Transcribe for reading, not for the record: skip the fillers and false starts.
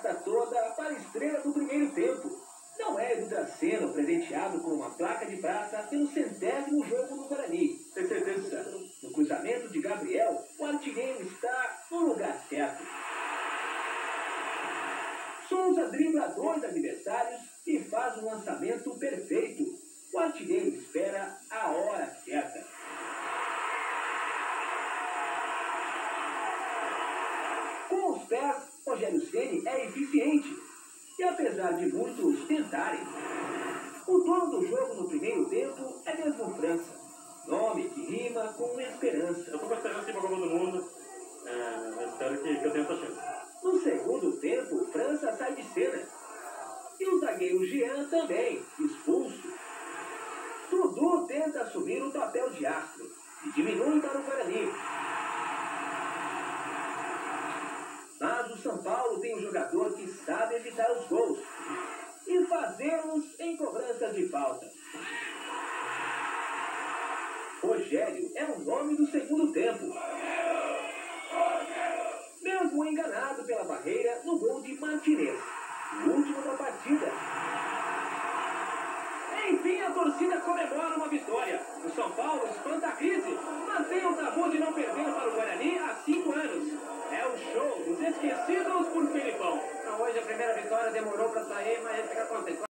festa toda para a estrela do primeiro tempo. Não é Edu Draceno presenteado com uma placa de prata pelo 100º jogo do Guarani. Tem certeza? No cruzamento de Gabriel, o artilheiro está no lugar certo. Souza dribla 2 adversários e faz um lançamento perfeito. O artilheiro espera a hora certa. Com os pés, Rogério Ceni é eficiente. E apesar de muitos tentarem, o dono do jogo no primeiro tempo é mesmo França. Nome que rima com esperança. Eu tô com esperança para a Copa do Mundo. Eu espero que eu tenha essa chance. No segundo tempo, França sai de cena. E o zagueiro Jean também, expulso. Dudu tenta assumir o papel de astro e diminui para o Guarani. Mas o São Paulo tem um jogador que sabe evitar os gols e fazê-los em cobranças de falta. Rogério é o nome do segundo tempo. Mesmo enganado pela barreira no gol de Martinez, o último da partida. Enfim, a torcida comemora uma vitória. O São Paulo espanta a crise. Mantém o tabu de não perder para o Guarani há 5 anos. É o show dos esquecidos por Felipão. Hoje a primeira vitória demorou para sair,